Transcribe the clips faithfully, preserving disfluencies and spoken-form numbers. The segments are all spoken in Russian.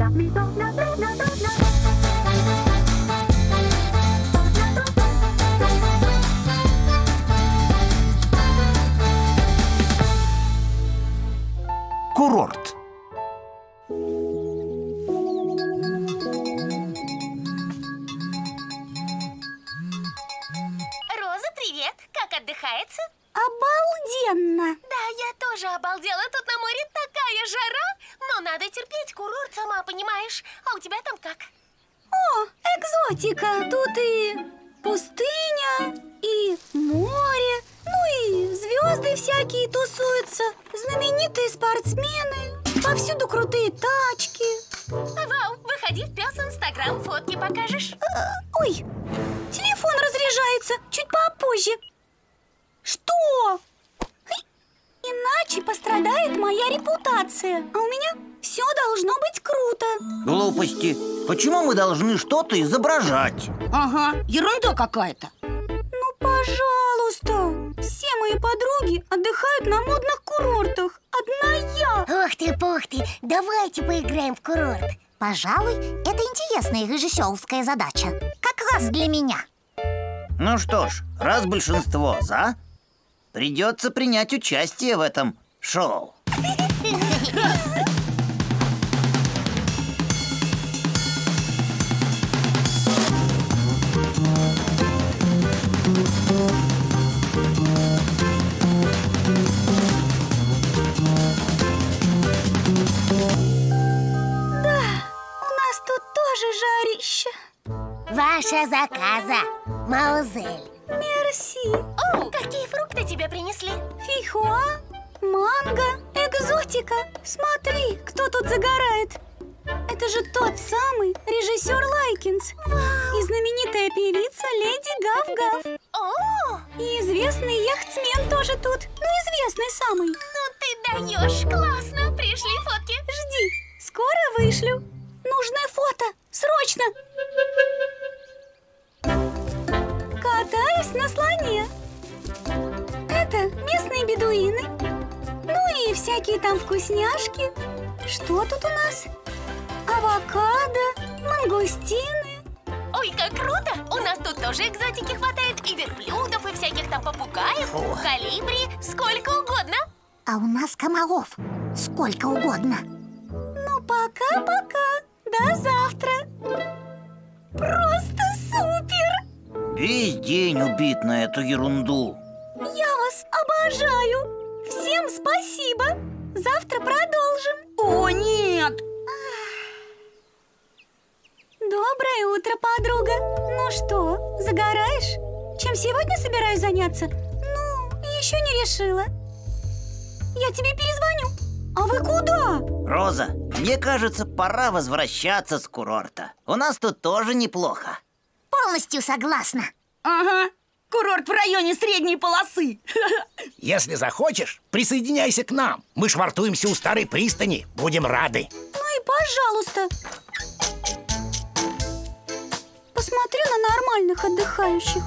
Курорт. Роза, привет! Как отдыхается? Обалденно! Да, я тоже обалдела. Тут на море такая жара. Но надо терпеть, курорт, сама понимаешь. А у тебя там как? О, экзотика! Тут и пустыня, и море, ну и звезды всякие тусуются, знаменитые спортсмены, повсюду крутые тачки. Вау, выходи в пес Инстаграм, фотки покажешь? А, ой, телефон разряжается, чуть попозже. Что? Иначе пострадает моя репутация, а у меня все должно быть круто. Глупости. Почему мы должны что-то изображать? Ага, ерунда какая-то. Ну, пожалуйста. Все мои подруги отдыхают на модных курортах. Одна я. Ух ты, пух ты, давайте поиграем в курорт. Пожалуй, это интересная режиссерская задача. Как раз для меня. Ну что ж, раз большинство за, придется принять участие в этом шоу. Жарище. Ваша заказа, маузель. Мерси. О, какие фрукты тебе принесли? Фейхоа, манго, экзотика. Смотри, кто тут загорает. Это же тот самый режиссер Лайкинс. И знаменитая певица Леди Гав-Гав. О! И известный яхтсмен тоже тут. Ну, известный самый. Ну ты даешь, классно. Пришли фотки. Жди, скоро вышлю. Нужное фото, срочно! Катаюсь на слоне. Это местные бедуины. Ну и всякие там вкусняшки. Что тут у нас? Авокадо, мангустины. Ой, как круто! У нас тут тоже экзотики хватает. И верблюдов, и всяких там попугаев, Фу. Колибри, сколько угодно. А у нас комаров сколько угодно. Ну, пока-пока. До завтра. Просто супер! Весь день убит на эту ерунду. Я вас обожаю. Всем спасибо. Завтра продолжим. О, нет! Доброе утро, подруга. Ну что, загораешь? Чем сегодня собираюсь заняться? Ну, еще не решила. Я тебе перезвоню. А вы куда? Роза, мне кажется, пора возвращаться с курорта. У нас тут тоже неплохо. Полностью согласна. Ага, курорт в районе средней полосы. Если захочешь, присоединяйся к нам. Мы швартуемся у старой пристани. Будем рады. Ну и пожалуйста. Посмотрю на нормальных отдыхающих.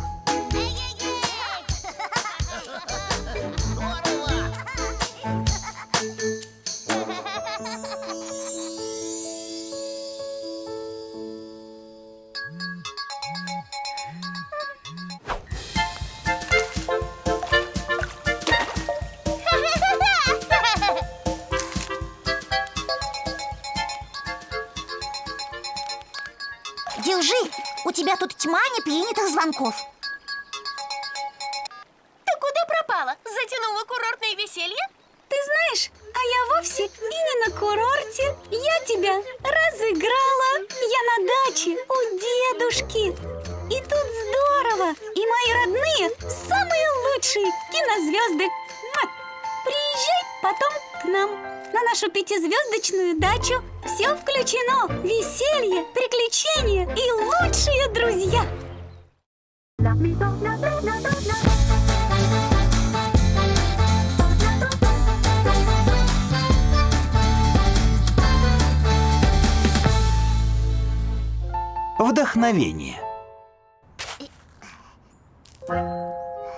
Держи, у тебя тут тьма непринятых звонков. Ты куда пропала? Затянула курортное веселье? Ты знаешь, а я вовсе и не на курорте. Я тебя разыграла. Я на даче у дедушки. И тут здорово. И мои родные самые лучшие кинозвезды. Приезжай потом к нам на нашу пятизвездочную дачу. Все включено. Веселье, приключения и лучшие друзья. Вдохновение.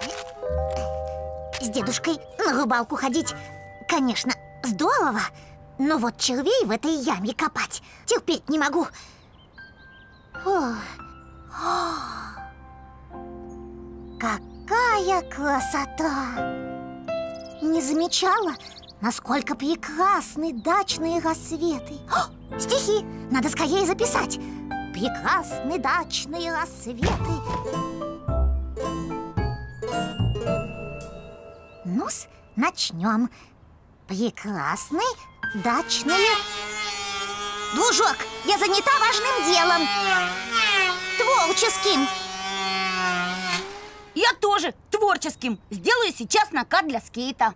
С дедушкой на рыбалку ходить, конечно, здорово. Но вот червей в этой яме копать терпеть не могу. Фух. Какая красота! Не замечала, насколько прекрасны дачные рассветы. О, стихи! Надо скорее записать. Прекрасны дачные рассветы. Ну-с, начнем. Прекрасны дачные... Дружок, я занята важным делом. Творческим. Я тоже творческим. Сделаю сейчас накат для скейта.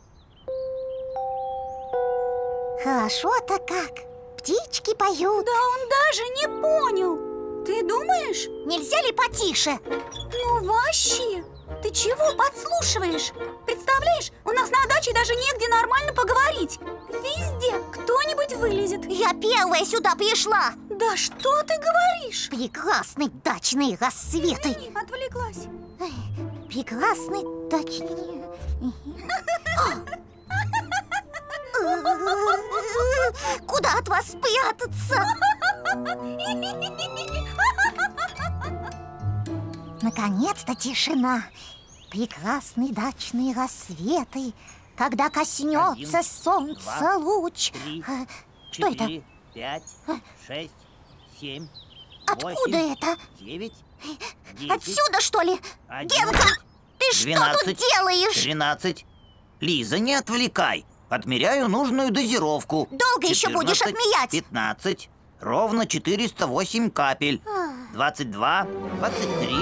Хорошо-то как. Птички поют. Да он даже не понял. Ты думаешь? Нельзя ли потише? Ну вообще, ты чего подслушиваешь? Представляешь, у нас на даче даже негде нормально поговорить. Везде кто-нибудь вылезет. Я первая сюда пришла. Да что ты говоришь? Прекрасные дачные рассветы. Извини, отвлеклась. Ой, прекрасные дачные... Куда от вас спрятаться? Наконец-то тишина. Прекрасные дачные рассветы, когда коснется Один, солнца два, луч. Три, А, Что четыре, это? пять, шесть, семь, Откуда восемь, это? девять, десять, Отсюда, что ли? одиннадцать, Генка, ты что тут двенадцать, делаешь? тринадцать. Лиза, не отвлекай. Отмеряю нужную дозировку. Долго еще будешь четырнадцать, отмерять? пятнадцать. Ровно четыреста восемь капель. двадцать два, двадцать три.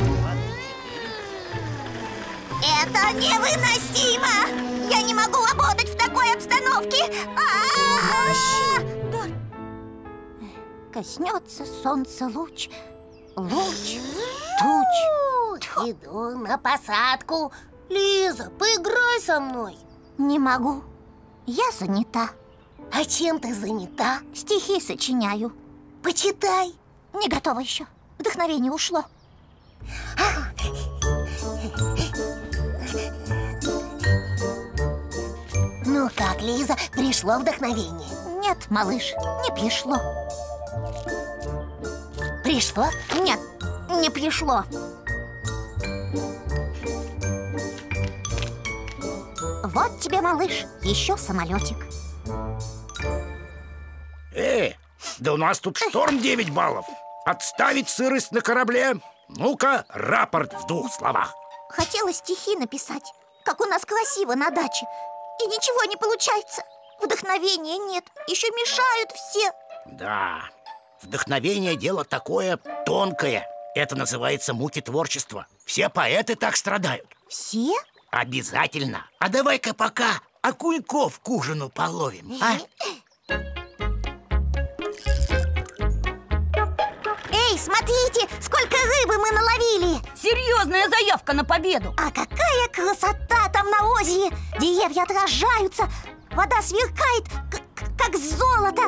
Это невыносимо! Я не могу работать в такой обстановке! А-а-а! Коснется солнца луч, луч, туч. Иду на посадку. Лиза, поиграй со мной. Не могу. Я занята. А чем ты занята? Стихи сочиняю. Почитай. Не готова еще. Вдохновение ушло. Ну как, Лиза, пришло вдохновение? Нет, малыш, не пришло. Пришло? Нет, не пришло. Вот тебе, малыш, еще самолетик. Э, да у нас тут шторм девять баллов. Отставить сырость на корабле. Ну-ка, рапорт в двух словах. Хотела стихи написать, как у нас красиво на даче. И ничего не получается. Вдохновения нет, еще мешают все. Да, вдохновение дело такое тонкое. Это называется муки творчества. Все поэты так страдают. Все? Обязательно. А давай-ка пока окуньков к ужину половим, а? Эй, смотрите, сколько рыбы мы наловили! Серьезная заявка на победу. А какая красота там на озере! Деревья отражаются, вода сверкает, как золото.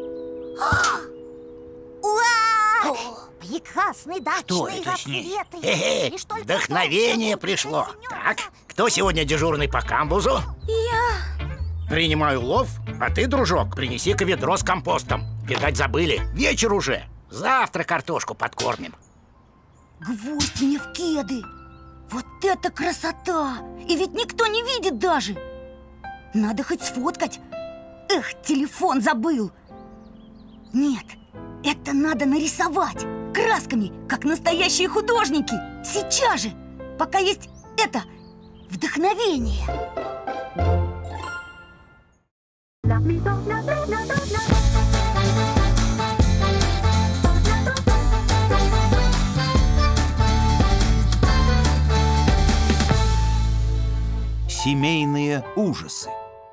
Ура! Прекрасный Что дачный это с ней? рассветы. Хе-хе, Лишь только вдохновение солнце пришло. коснется. Так, кто сегодня дежурный по камбузу? Я... Принимаю улов, а ты, дружок, принеси-ка ведро с компостом. Видать, забыли. Вечер уже. Завтра картошку подкормим. Гвоздь мне в кеды. Вот это красота! И ведь никто не видит даже. Надо хоть сфоткать. Эх, телефон забыл. Нет, это надо нарисовать красками, как настоящие художники. Сейчас же, пока есть это вдохновение. Семейные ужасы.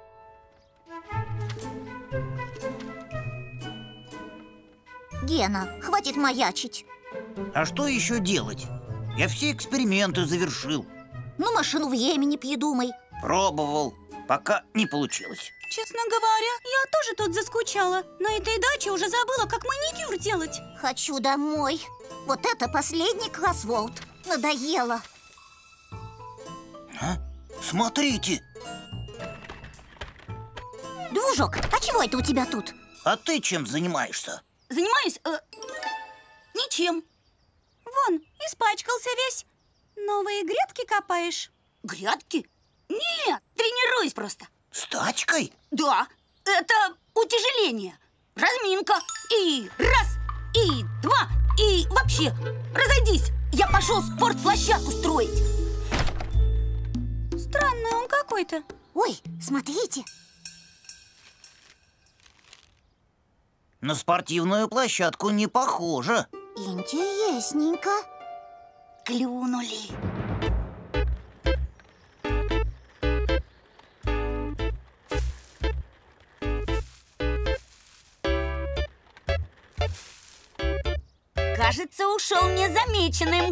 Гена, хватит маячить. А что еще делать? Я все эксперименты завершил. Ну, машину времени придумай. Пробовал, пока не получилось. Честно говоря, я тоже тут заскучала. На этой даче уже забыла, как маникюр делать. Хочу домой. Вот это последний кроссворд. Надоело. А? Смотрите! Дружок, а чего это у тебя тут? А ты чем занимаешься? Занимаюсь... Э, ничем. Вон, испачкался весь. Новые грядки копаешь? Грядки? Нет, тренируюсь просто. С тачкой? Да, это утяжеление. Разминка. И раз, и два, и вообще, разойдись. Я пошел спортплощадку строить. Странный он какой-то. Ой, смотрите. На спортивную площадку не похоже. Интересненько. Клюнули. Кажется, ушел незамеченным.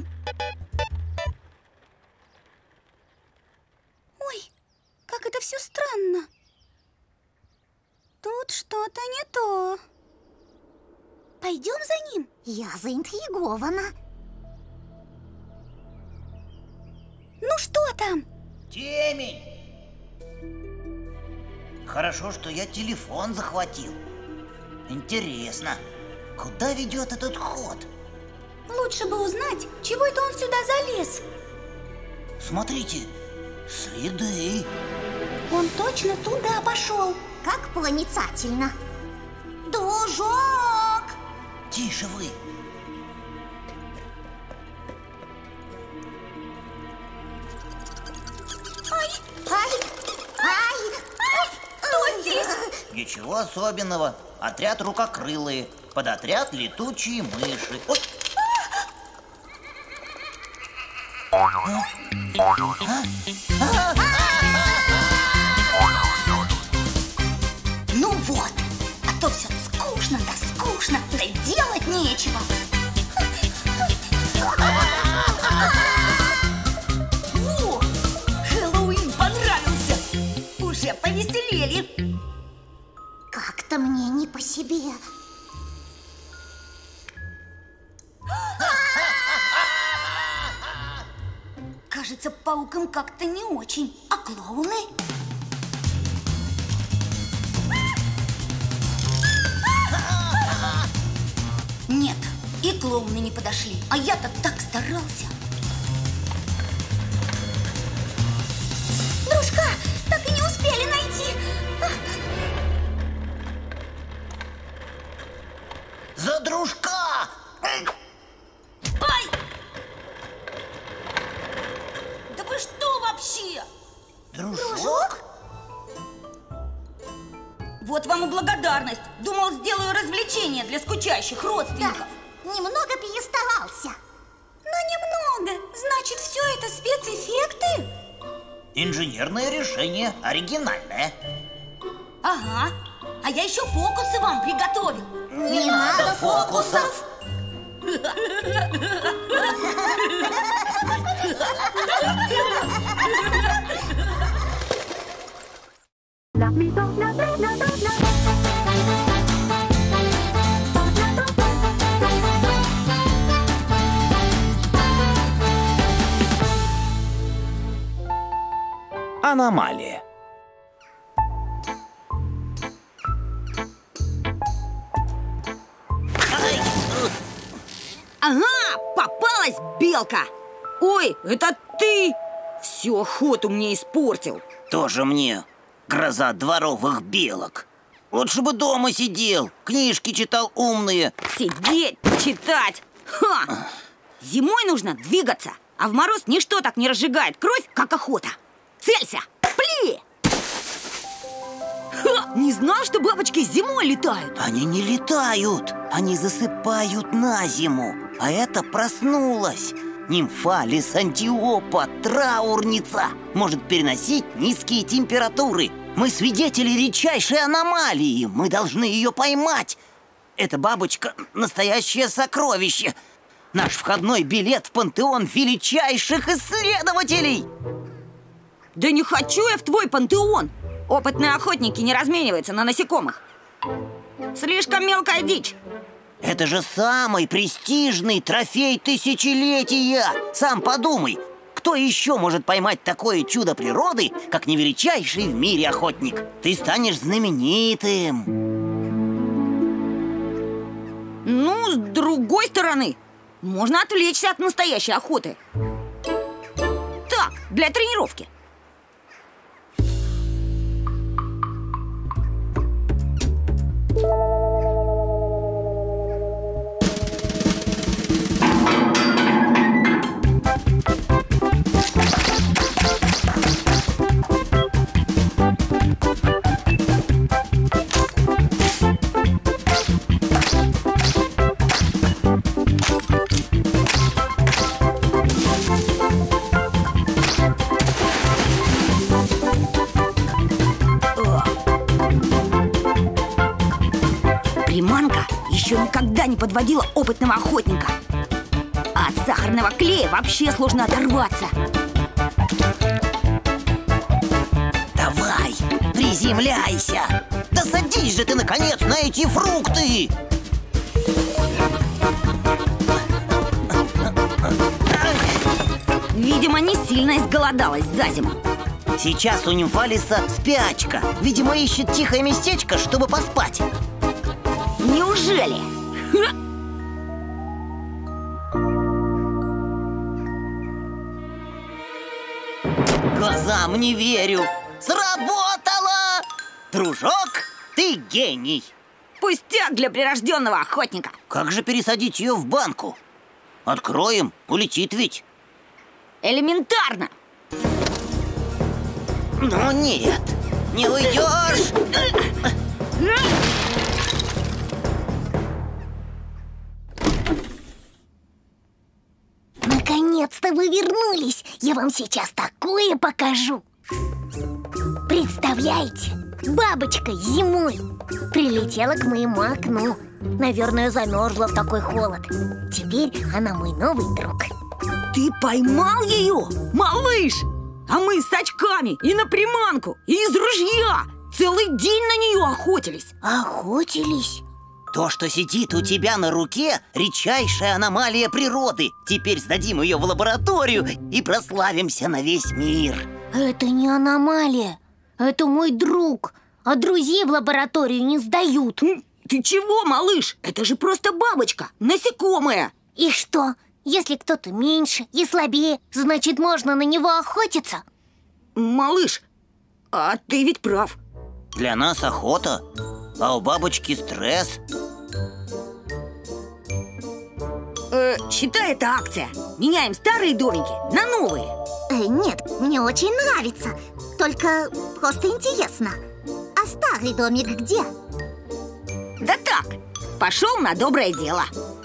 Ой, как это все странно. Тут что-то не то. Пойдем за ним? Я заинтригована. Ну что там? Темень! Хорошо, что я телефон захватил. Интересно, куда ведет этот ход? Лучше бы узнать, чего это он сюда залез. Смотрите, следы. Он точно туда пошел. Как проницательно. Дружок! Тише вы. Ай! Ай! Ай! Ай! Что здесь? Ничего особенного. Отряд рукокрылые. Подотряд летучие мыши. Ой! Ну вот, а то все скучно, да скучно, да и делать нечего. Во, Хэллоуин понравился. Уже повеселели. Как-то мне не по себе. Кажется, паукам как-то не очень. А клоуны? Нет, и клоуны не подошли. А я-то так старался. Дружка, так и не успели найти. За дружка! Ай! Да вы что вообще? Дружок? Вот вам и благодарность. Думал, сделаю развлечение для скучающих родственников. Да, немного перестарался. Но немного. Значит, все это спецэффекты? Инженерное решение, оригинальное. Ага. А я еще фокусы вам приготовил. Не, не надо фокусов. Аномалия. Ага, попалась белка. Ой, это ты? Всю охоту мне испортил. Тоже мне гроза дворовых белок. Лучше бы дома сидел, книжки читал умные. Сидеть, читать. Ха! Зимой нужно двигаться, а в мороз ничто так не разжигает кровь, как охота. Целься! Пли! Ха! Не знал, что бабочки зимой летают. Они не летают, они засыпают на зиму. А это проснулась. Нимфалис антиопа, траурница. Может переносить низкие температуры. Мы свидетели редчайшей аномалии. Мы должны ее поймать. Эта бабочка – настоящее сокровище. Наш входной билет в пантеон величайших исследователей. Да не хочу я в твой пантеон. Опытные охотники не размениваются на насекомых. Слишком мелкая дичь. Это же самый престижный трофей тысячелетия. Сам подумай, кто еще может поймать такое чудо природы, как не величайший в мире охотник? Ты станешь знаменитым. Ну, с другой стороны, можно отвлечься от настоящей охоты. Так, для тренировки. Приманка еще никогда не подводила опытного охотника. А от сахарного клея вообще сложно оторваться. Давай, приземляйся. Да садись же ты, наконец, на эти фрукты. Видимо, не сильно изголодалась за зиму. Сейчас у нимфалиса спячка. Видимо, ищет тихое местечко, чтобы поспать. Неужели? Глазам не верю. Сработало! Дружок, ты гений. Пустяк для прирожденного охотника. Как же пересадить ее в банку? Откроем, улетит ведь. Элементарно. Ну нет, не уйдешь. Наконец-то вы вернулись! Я вам сейчас такое покажу! Представляете, бабочка зимой прилетела к моему окну. Наверное, замерзла в такой холод. Теперь она мой новый друг. Ты поймал ее, малыш? А мы с очками и на приманку, и из ружья целый день на нее охотились. Охотились? То, что сидит у тебя на руке, редчайшая аномалия природы. Теперь сдадим ее в лабораторию и прославимся на весь мир. Это не аномалия, это мой друг. А друзей в лабораторию не сдают. Ты чего, малыш? Это же просто бабочка, насекомое. И что? Если кто-то меньше и слабее, значит, можно на него охотиться? Малыш, а ты ведь прав. Для нас охота, а у бабочки стресс. э, Считай, это акция. Меняем старые домики на новые. э, Нет, мне очень нравится. Только просто интересно. А старый домик где? Да так, пошел на доброе дело.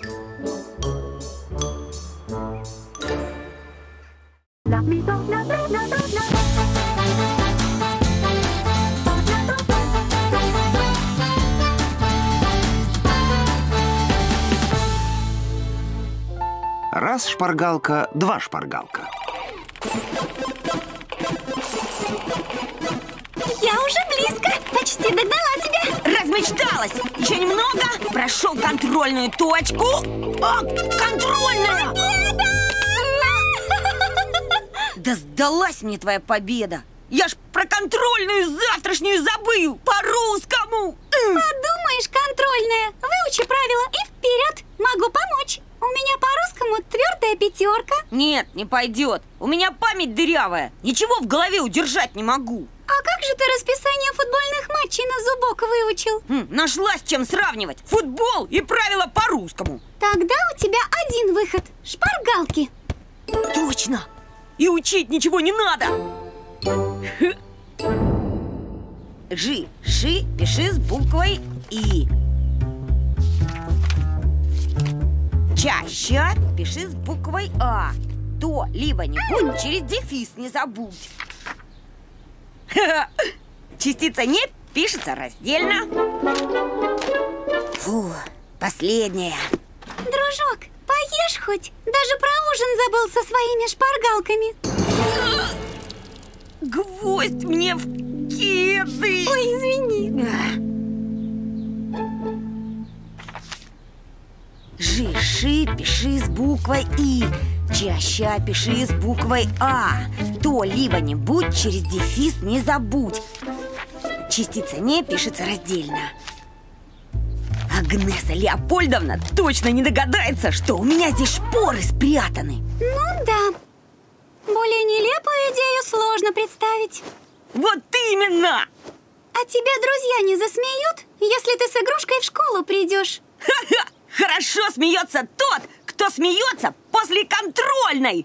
Раз шпаргалка, два шпаргалка. Я уже близко, почти догнала тебя. Размечталась. Еще немного. Прошел контрольную точку. О, контрольная! Да сдалась мне твоя победа. Я ж про контрольную завтрашнюю забыл. По-русскому. Подумаешь, контрольная. Выучи правила и вперед. Могу помочь. У меня по-русскому твердая пятерка. Нет, не пойдет. У меня память дырявая. Ничего в голове удержать не могу. А как же ты расписание футбольных матчей на зубок выучил? Хм, нашла с чем сравнивать. Футбол и правила по-русскому. Тогда у тебя один выход. Шпаргалки. Точно. И учить ничего не надо. Жи, ши, пиши с буквой И. Чаще пиши с буквой А. То либо не будь, через дефис не забудь. Частица «не» пишется раздельно. Фу, последняя. Дружок, поешь хоть? Даже про ужин забыл со своими шпаргалками. Гвоздь мне в кеды. Ой, извини. Жи, ши, пиши с буквой И. Чаща пиши с буквой А. То либо не будь, через дефис не забудь. Частица «не» пишется раздельно. Агнеса Леопольдовна точно не догадается, что у меня здесь шпоры спрятаны. Ну да. Более нелепую идею сложно представить. Вот именно! А тебя друзья не засмеют, если ты с игрушкой в школу придешь? Ха-ха! Хорошо смеется тот, кто смеется после контрольной!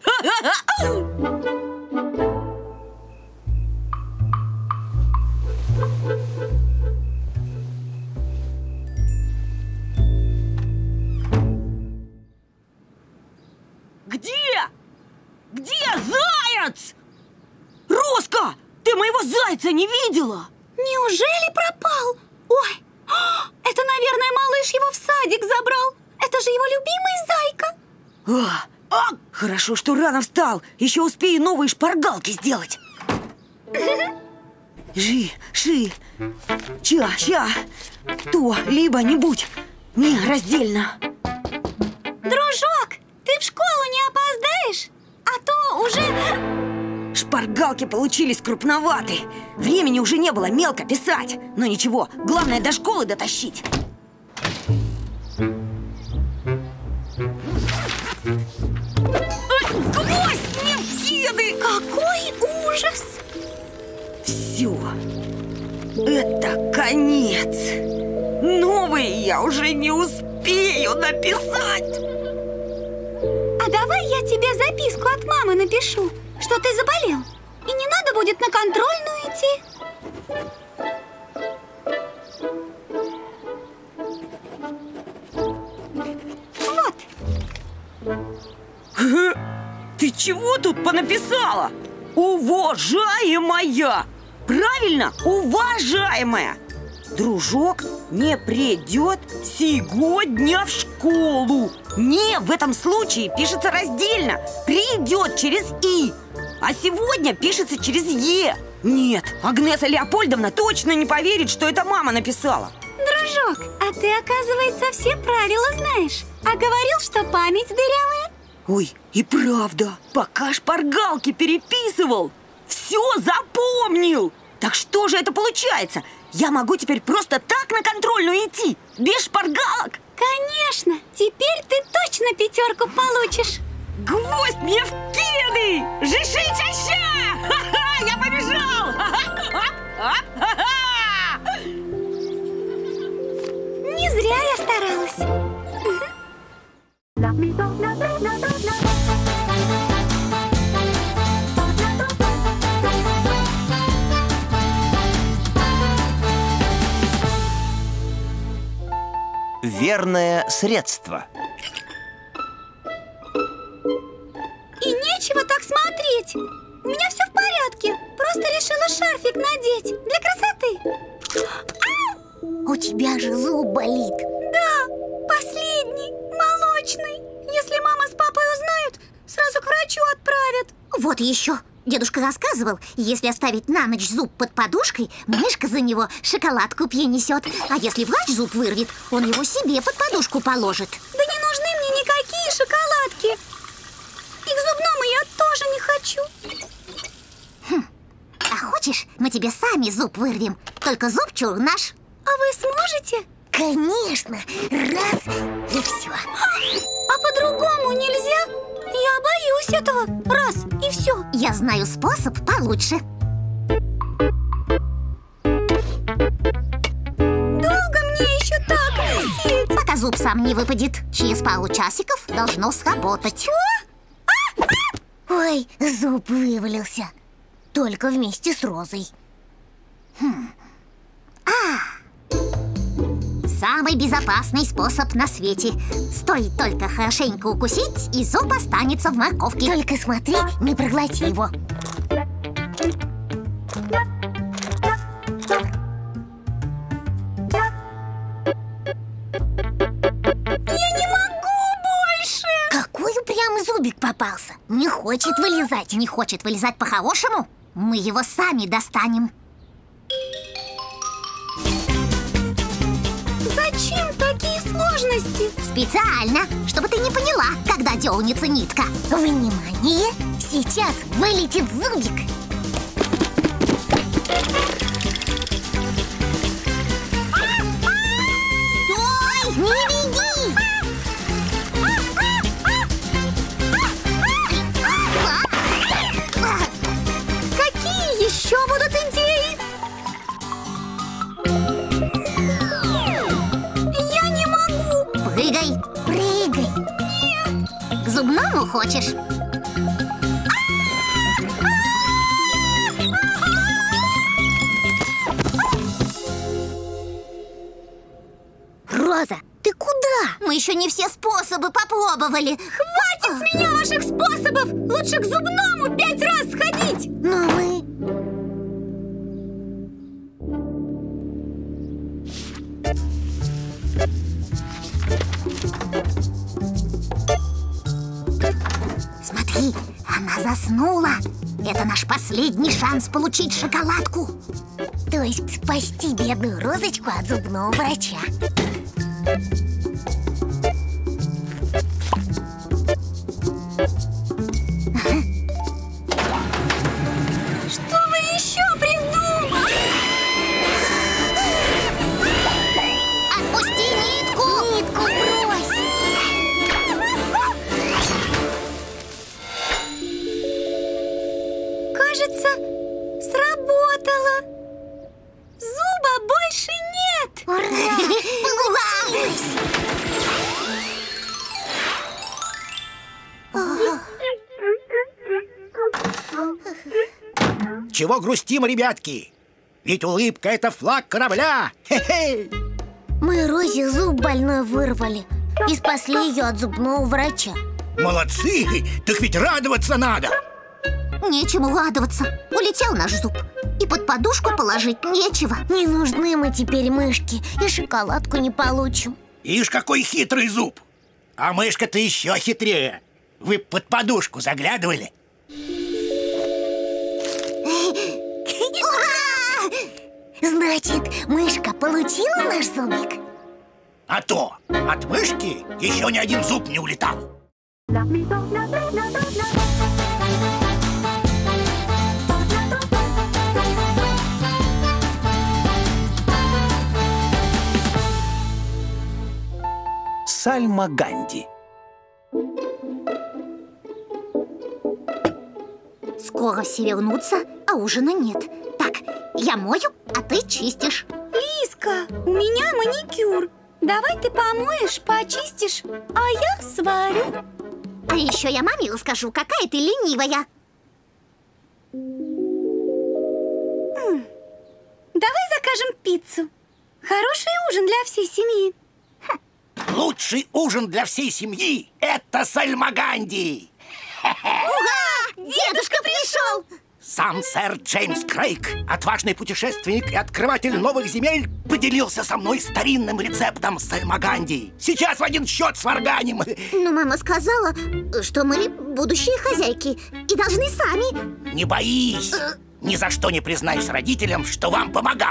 Где? Где заяц? Роска, ты моего зайца не видела? Неужели пропал? Ой, это, наверное, малыш его в садик забрал. Это же его любимый зайка. А, а, хорошо, что рано встал. Еще успею новые шпаргалки сделать. Жи, ши, ча, ща. То, либо не будь. Не, раздельно. Дружок, ты в школу не опоздаешь? А то уже... Шпаргалки получились крупноваты. Времени уже не было мелко писать. Но ничего, главное до школы дотащить. Гвоздь мне в кеды! Какой ужас! Все, это конец. Новые я уже не успею написать. А давай я тебе записку от мамы напишу, что ты заболел, и не надо будет на контрольную идти. Вот. Ты чего тут понаписала? Уважаемая! Правильно, уважаемая! Дружок не придет сегодня в школу. «Не» в этом случае пишется раздельно. Придет через «и», а сегодня пишется через «е». Нет, Агнеса Леопольдовна точно не поверит, что это мама написала. Дружок, а ты, оказывается, все правила знаешь. А говорил, что память дырявая. Ой, и правда, пока шпаргалки переписывал, все запомнил. Так что же это получается? Я могу теперь просто так на контрольную идти, без шпаргалок? Конечно! Теперь ты точно пятерку получишь! Гвоздь мне в кеды! Жиши чаща! Ха-ха! Я побежал! Не зря я старалась! Верное средство. И нечего так смотреть. У меня все в порядке. Просто решила шарфик надеть для красоты. А! У тебя же зуб болит. Да, последний, молочный. Если мама с папой узнают, сразу к врачу отправят. Вот еще. Дедушка рассказывал, если оставить на ночь зуб под подушкой, мышка за него шоколадку принесет. А если врач зуб вырвет, он его себе под подушку положит. Да не нужны мне никакие шоколадки. И к зубному я тоже не хочу. Хм. А хочешь, мы тебе сами зуб вырвем? Только зубчур наш. А вы сможете? Конечно. Раз, и все. А по-другому нельзя? Я боюсь этого. Раз, и все. Я знаю способ получше. Долго мне еще так висеть? Пока зуб сам не выпадет. Через пару часиков должно сработать. Что? А! А! Ой, зуб вывалился. Только вместе с розой. Хм. А! Самый безопасный способ на свете. Стоит только хорошенько укусить, и зуб останется в морковке. Только смотри, не проглоти его. Я не могу больше! Какой упрямый зубик попался. Не хочет вылезать. Не хочет вылезать по-хорошему? Мы его сами достанем. Зачем такие сложности? осторожности. Специально, чтобы ты не поняла, когда дернется нитка. Внимание! Сейчас вылетит зубик. Стой! Не беги! Какие еще будут идеи? Я не могу. Прыгай, Прыгай! к зубному хочешь? Роза, ты куда? Мы еще не все способы попробовали. Хватит с меня ваших способов. Лучше к зубному пять раз сходить. Но мы... Смотри, она заснула. Это наш последний шанс получить шоколадку. То есть спасти бедную Розочку от зубного врача. Что вы еще придумали? Отпусти нитку! Нитку брось! Кажется, сработало. Зуба больше нет. Ура! Получилось! Чего грустим, ребятки? Ведь улыбка — это флаг корабля. Хе-хе. Мы Розе зуб больной вырвали и спасли ее от зубного врача. Молодцы! Так ведь радоваться надо. Нечему радоваться. Улетел наш зуб. И под подушку положить нечего. Не нужны мы теперь мышки, и шоколадку не получим. Ишь, какой хитрый зуб. А мышка-то еще хитрее. Вы под подушку заглядывали? Ура! Значит, мышка получила наш зубик? А то от мышки еще ни один зуб не улетал. Сальма Ганди. Скоро все вернутся, а ужина нет. Так, я мою, а ты чистишь. Лиска, у меня маникюр. Давай ты помоешь, почистишь, а я сварю. А еще я маме расскажу, какая ты ленивая. Давай закажем пиццу. Хороший ужин для всей семьи. Лучший ужин для всей семьи – это Сальма Ганди. Ура! Дедушка пришел! Сам сэр Джеймс Крейг, отважный путешественник и открыватель новых земель, поделился со мной старинным рецептом Сальма Ганди. Сейчас в один счет сварганим. Но мама сказала, что мы будущие хозяйки и должны сами. Не боись. Ни за что не признаюсь родителям, что вам помогал.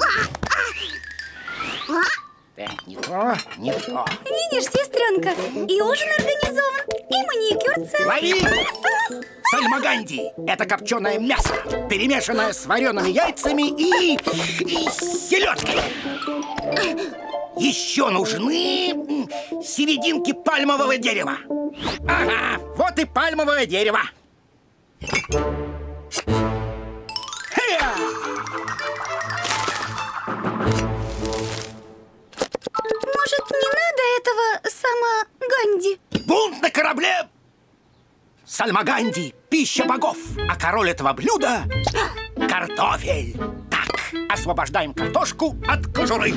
Так, не то, не то. Видишь, сестренка, и ужин организован, и маникюр целый. Лови! Сальма Ганди – это копченое мясо, перемешанное с вареными яйцами и, и селедкой. Еще нужны серединки пальмового дерева. Ага, вот и пальмовое дерево. Хе-я! Может, не надо этого сама Ганди? Бунт на корабле! Сальма Ганди – пища богов, а король этого блюда – картофель. Так, освобождаем картошку от кожуры.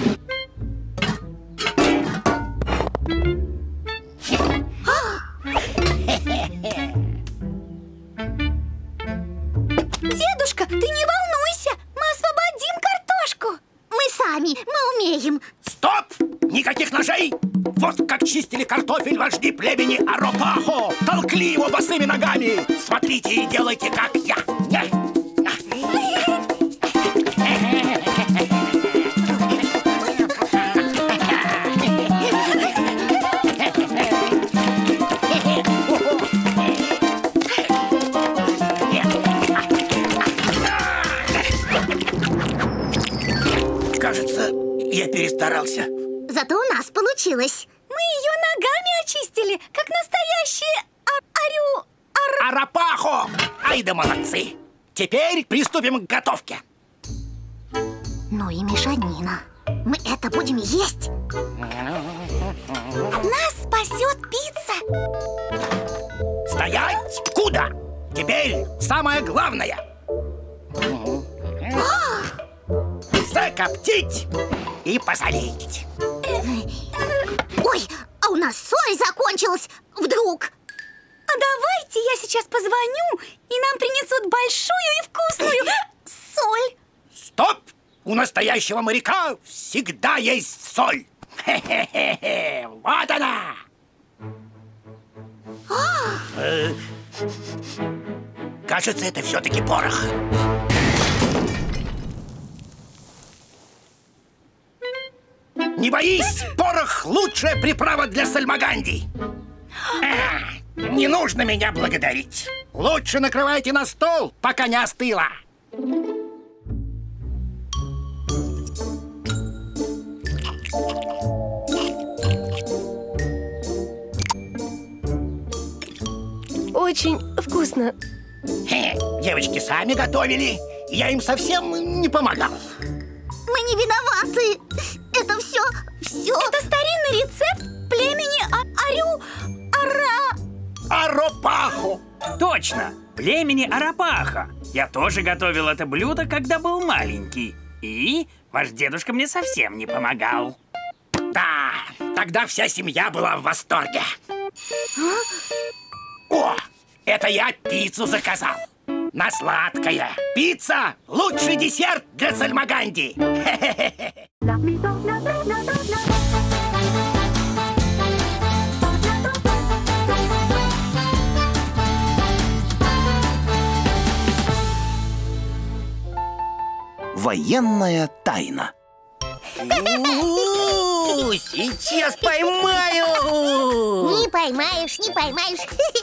Дедушка, ты не волнуйся, мы освободим картошку. Мы сами, мы умеем. Стоп! Никаких ножей! Вот как чистили картофель вожди племени Аропахо! Толкли его босыми ногами! Смотрите и делайте, как я! получилось? Мы ее ногами очистили, как настоящие а- арю... ар- Арапахо! Ай да молодцы! Теперь приступим к готовке. Ну и мешанина. Мы это будем есть? Нас спасет пицца. Стоять! Куда? Теперь самое главное. Закоптить и посолить. Ой, а у нас соль закончилась вдруг. А давайте я сейчас позвоню, и нам принесут большую и вкусную соль. Стоп! У настоящего моряка всегда есть соль. Хе-хе-хе-хе. Вот она! Э, Кажется, это все-таки порох. Не боись, порох — лучшая приправа для сальмаганди. А, не нужно меня благодарить. Лучше накрывайте на стол, пока не остыло. Очень вкусно. Хе, девочки сами готовили. Я им совсем не помогал. Мы не виноваты. Это все, все. Это старинный рецепт племени а- Арю... Ара... Аропаху. Точно, племени Арапаха. Я тоже готовил это блюдо, когда был маленький. И ваш дедушка мне совсем не помогал. Да, тогда вся семья была в восторге. О, это я пиццу заказал. На сладкое. Пицца – лучший десерт для сальмаганди. Военная тайна. У, сейчас поймаю! Не поймаешь, не поймаешь.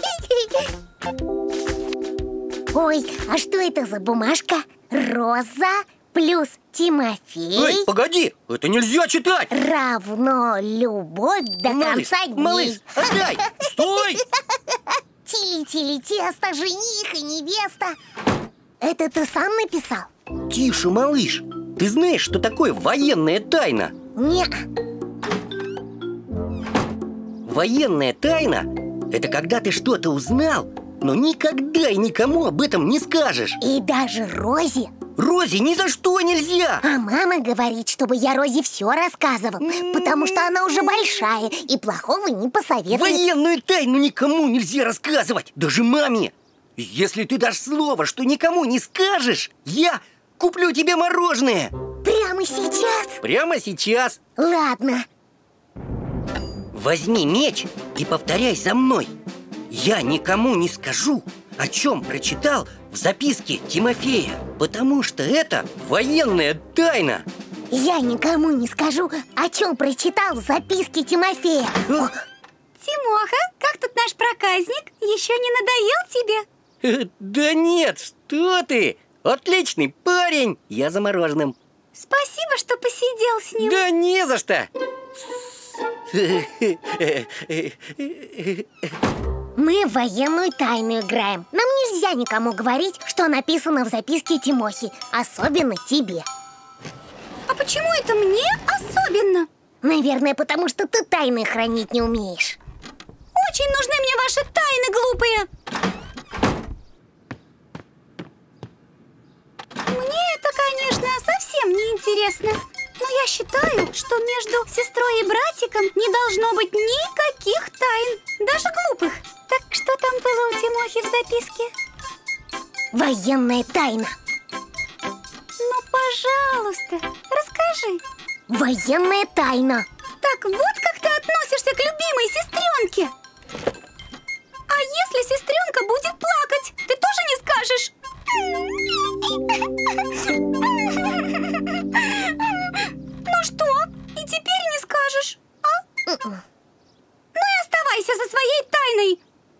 Ой, а что это за бумажка? Роза плюс Тимофей Ой, погоди, это нельзя читать! равно любовь до Малыш, конца дней. малыш, отдай! Стой! Тили-тили, тесто, жених и невеста. Это ты сам написал? Тише, малыш. Ты знаешь, что такое военная тайна? Не. Военная тайна – это когда ты что-то узнал, но никогда и никому об этом не скажешь. И даже Розе. Розе ни за что нельзя! А мама говорит, чтобы я Розе все рассказывал, потому что она уже большая и плохого не посоветует. Военную тайну никому нельзя рассказывать, даже маме. Если ты дашь слово, что никому не скажешь, я куплю тебе мороженое. Прямо сейчас? Прямо сейчас. Ладно. Возьми меч и повторяй за мной. Я никому не скажу, о чем прочитал в записке Тимофея, потому что это военная тайна. Я никому не скажу, о чем прочитал в записке Тимофея. О, Тимоха, как тут наш проказник? Еще не надоел тебе? Да нет, что ты? Отличный парень. Я за мороженым. Спасибо, что посидел с ним. Да не за что. мы в военную тайну играем. Нам нельзя никому говорить, что написано в записке Тимохи. Особенно тебе. А почему это мне особенно? Наверное, потому что ты тайны хранить не умеешь. Очень нужны мне ваши тайны, глупые. Мне это, конечно, совсем не интересно. Но я считаю, что между сестрой и братиком не должно быть никаких тайн, даже глупых. Так что там было у Тимохи в записке? Военная тайна. Ну, пожалуйста, расскажи. Военная тайна. Так вот как ты относишься к любимой сестренке. А если сестренка будет плакать, ты тоже не скажешь? Ну что, и теперь не скажешь, а? Ну и оставайся со своей тайной.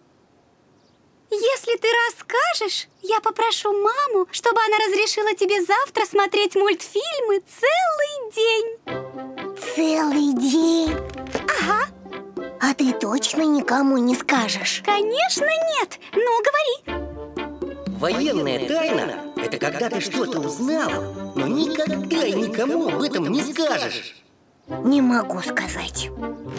Если ты расскажешь, я попрошу маму, чтобы она разрешила тебе завтра смотреть мультфильмы целый день. Целый день. Ага. А ты точно никому не скажешь? Конечно нет. Ну, говори. Военная тайна – это когда ты что-то узнал, но никогда и никому об этом не скажешь. Не могу сказать.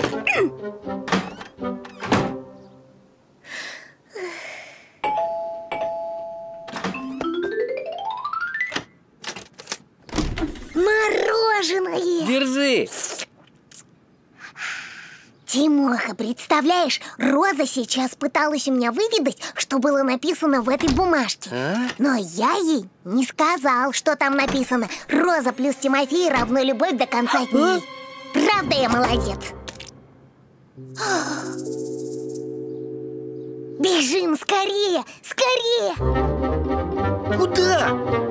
Мороженое! Держи! Тимоха, представляешь, Роза сейчас пыталась у меня выведать, что было написано в этой бумажке. А? Но я ей не сказал, что там написано. Роза плюс Тимофей равно любовь до конца дней. Правда, я молодец. Бежим скорее, скорее! Куда?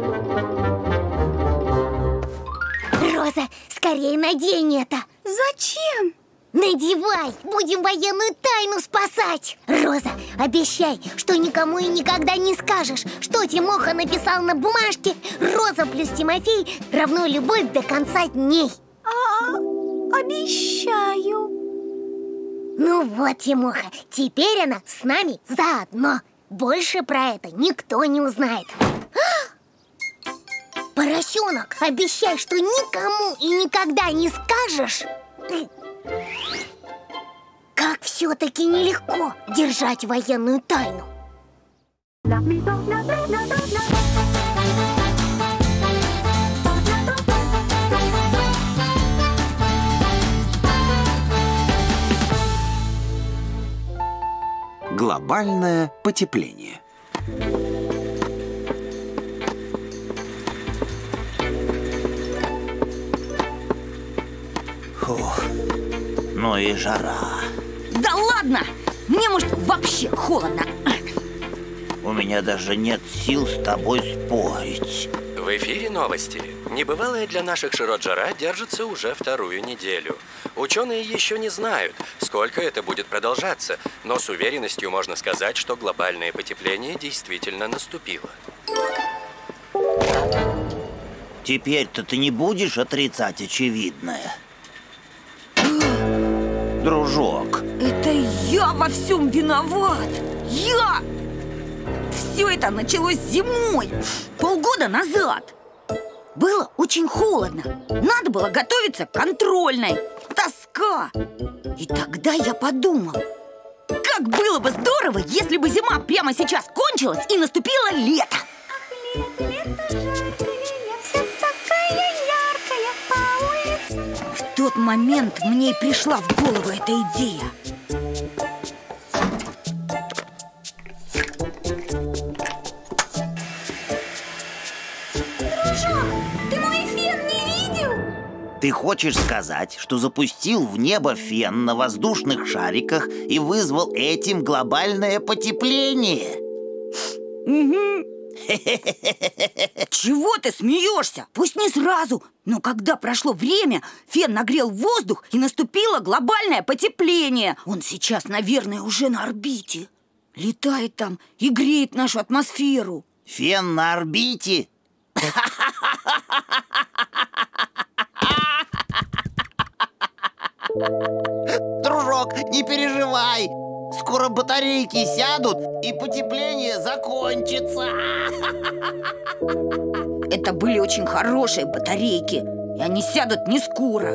Роза, скорее надень это. Зачем? Надевай! Будем военную тайну спасать! Роза, обещай, что никому и никогда не скажешь, что Тимоха написал на бумажке. Роза плюс Тимофей равно любовь до конца дней. А, обещаю. Ну вот, Тимоха, теперь она с нами заодно. Больше про это никто не узнает. Поросенок, обещай, что никому и никогда не скажешь. Как все-таки нелегко держать военную тайну. Глобальное потепление. Фух, ну и жара. Да ладно! Мне, может, вообще холодно. У меня даже нет сил с тобой спорить. В эфире новости. Небывалая для наших широт жара держится уже вторую неделю. Ученые еще не знают, сколько это будет продолжаться, но с уверенностью можно сказать, что глобальное потепление действительно наступило. Теперь-то ты не будешь отрицать очевидное? Дружок. Это я во всем виноват. Я! Все это началось зимой, полгода назад. Было очень холодно. Надо было готовиться к контрольной. Тоска. И тогда я подумал, как было бы здорово, если бы зима прямо сейчас кончилась и наступило лето. Ах, лето, лето жаркое, я вся такая яркая по улице. В тот момент мне и пришла в голову эта идея. Ты хочешь сказать, что запустил в небо фен на воздушных шариках и вызвал этим глобальное потепление? Чего ты смеешься? Пусть не сразу, но когда прошло время, фен нагрел воздух и наступило глобальное потепление. Он сейчас, наверное, уже на орбите. Летает там и греет нашу атмосферу. Фен на орбите? Дружок, не переживай. Скоро батарейки сядут и потепление закончится. Это были очень хорошие батарейки, и они сядут не скоро.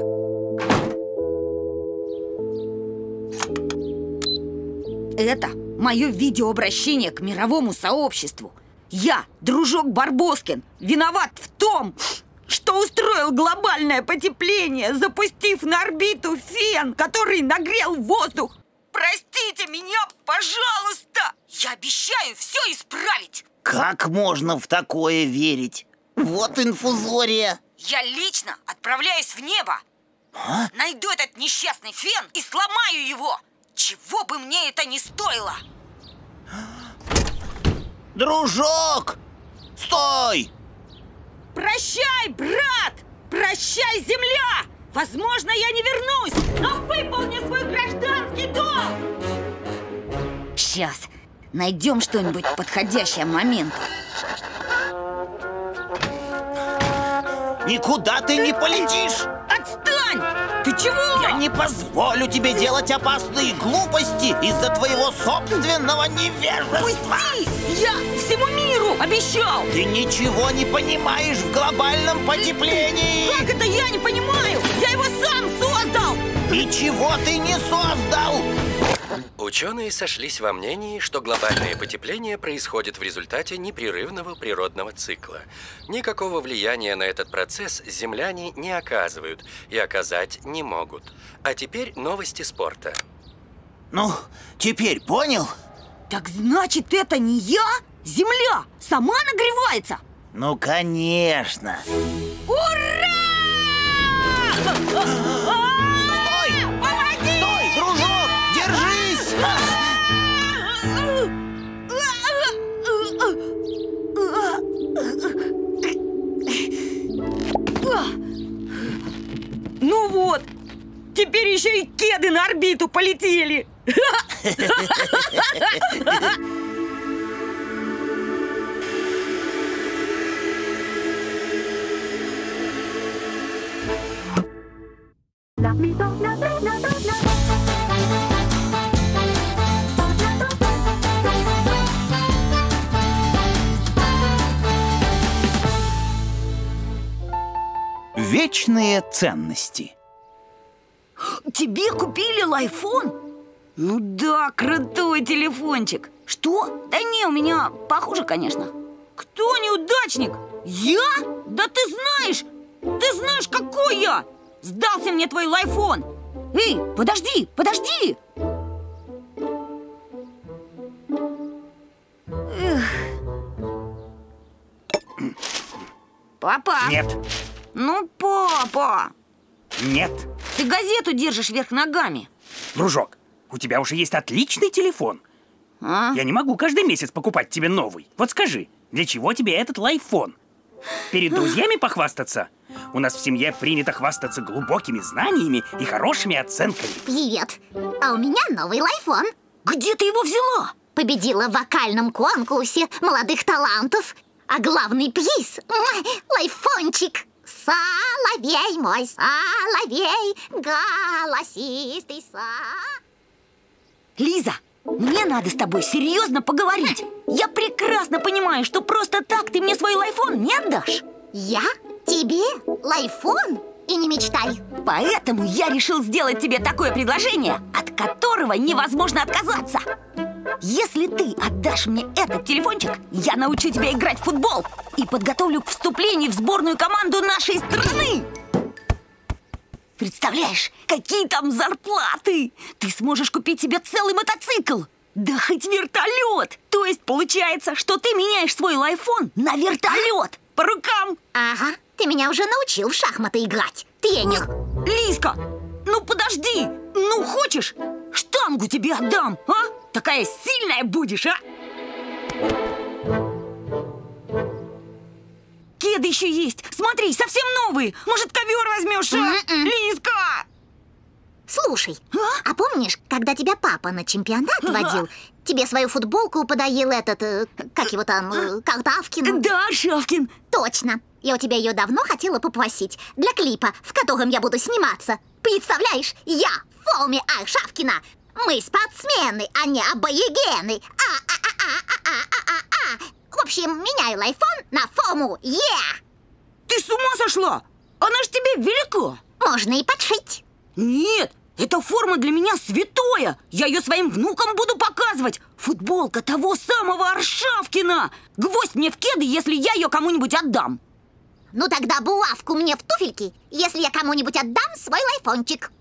Это мое видеообращение к мировому сообществу. Я, дружок Барбоскин, виноват в том, что устроил глобальное потепление, запустив на орбиту фен, который нагрел воздух. Простите меня, пожалуйста! Я обещаю все исправить. Как можно в такое верить? Вот инфузория. Я лично отправляюсь в небо. А? Найду этот несчастный фен и сломаю его. Чего бы мне это ни стоило. Дружок! Стой! Прощай, брат! Прощай, земля! Возможно, я не вернусь, но выполню свой гражданский долг! Сейчас найдем что-нибудь подходящее моменту. Никуда ты не полетишь! Отстань! Ты чего? Я не позволю тебе делать опасные глупости из-за твоего собственного невежества. Пусти! Я всему миру обещал! Ты ничего не понимаешь в глобальном потеплении! Как это я не понимаю? Я его сам создал! Ничего ты не создал! Ученые сошлись во мнении, что глобальное потепление происходит в результате непрерывного природного цикла. Никакого влияния на этот процесс земляне не оказывают и оказать не могут. А теперь новости спорта. Ну, теперь понял? Так значит, это не я? Земля сама нагревается? Ну, конечно. Ура! Стой! Помоги! Стой, дружок! Держись! Ну вот, теперь еще и кеды на орбиту полетели. Вечные ценности. Тебе купили лайфон? Ну да, крутой телефончик. Что? Да не, у меня похуже, конечно. Кто неудачник? Я? Да ты знаешь! Ты знаешь, какой я! Сдался мне твой лайфон! Эй, подожди, подожди! Эх. Папа! Нет. Ну, папа! Нет. Ты газету держишь вверх ногами. Дружок, у тебя уже есть отличный телефон. А? Я не могу каждый месяц покупать тебе новый. Вот скажи, для чего тебе этот лайфон? Перед друзьями похвастаться? У нас в семье принято хвастаться глубокими знаниями и хорошими оценками. Привет. А у меня новый лайфон. Где ты его взяла? Победила в вокальном конкурсе молодых талантов. А главный приз – лайфончик. Соловей мой, соловей, голосистый со... Лиза, мне надо с тобой серьезно поговорить. Я прекрасно понимаю, что просто так ты мне свой лайфон не отдашь. Я? Тебе? Лайфон? И не мечтай. Поэтому я решил сделать тебе такое предложение, от которого невозможно отказаться. Если ты отдашь мне этот телефончик, я научу тебя играть в футбол и подготовлю к вступлению в сборную команду нашей страны. Представляешь, какие там зарплаты? Ты сможешь купить себе целый мотоцикл. Да хоть вертолет. То есть получается, что ты меняешь свой лайфон на вертолет. По рукам. Ага, ты меня уже научил в шахматы играть. Тренер. Лизка, ну подожди. Ну хочешь, штангу тебе отдам, а? Такая сильная будешь, а? Кеды еще есть. Смотри, совсем новые. Может, ковер возьмешь, а? Mm-mm. Лизка! Слушай, а? а помнишь, когда тебя папа на чемпионат водил, тебе свою футболку подарил этот, э, как его там, э, Картавкин? Да, Шавкин. Точно. Я у тебя ее давно хотела попросить. Для клипа, в котором я буду сниматься. Представляешь, я в форме Аршавкина. Мы спортсмены, а не аборигены. А-а-а-а-а-а-а-а. В общем, меняю лайфон на форму Е. Ты с ума сошла? Она ж тебе велика. Можно и подшить. Нет, эта форма для меня святое. Я ее своим внукам буду показывать. Футболка того самого Аршавкина. Гвоздь мне в кеды, если я ее кому-нибудь отдам. Ну тогда булавку мне в туфельки, если я кому-нибудь отдам свой лайфончик.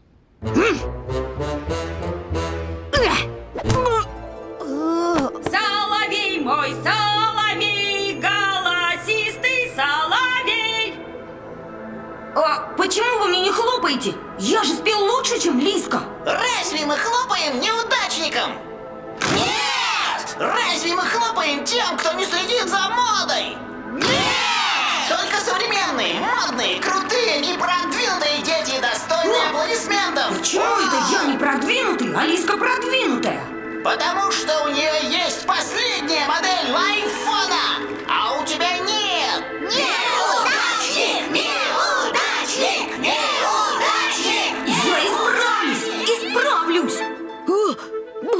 Соловей мой, соловей, голосистый соловей. А почему вы мне не хлопаете? Я же спел лучше, чем Лизка. Разве мы хлопаем неудачникам? Нет! Разве мы хлопаем тем, кто не следит за модой? Нет! Только современные, модные, крутые и продвинутые дети достойны аплодисментов. Почему это я не продвинутый, а Лизка продвинутая? Потому что у нее есть последняя модель лайфона, а у тебя нет. Неудачник! Неудачник! Неудачник!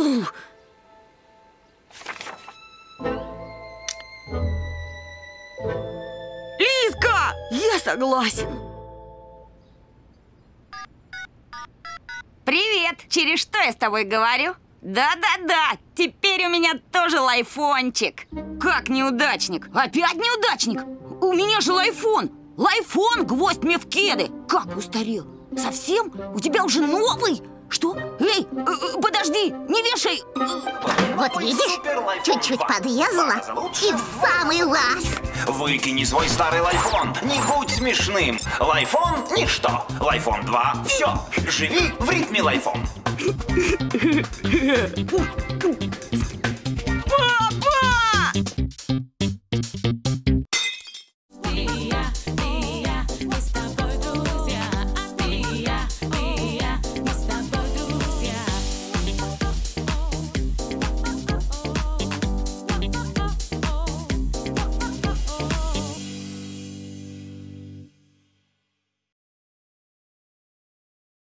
Лизка, я согласен. Привет! Через что я с тобой говорю? Да-да-да, теперь у меня тоже лайфончик. Как неудачник? Опять неудачник? У меня же лайфон. Лайфон, гвоздь мне в кеды. Как устарел? Совсем? У тебя уже новый? Что? Эй, э, подожди, не вешай. Вот видишь, чуть-чуть подрезала и в самый раз. Выкини свой старый лайфон, не будь смешным. Лайфон – ничто. Лайфон два – все. Живи в ритме лайфон.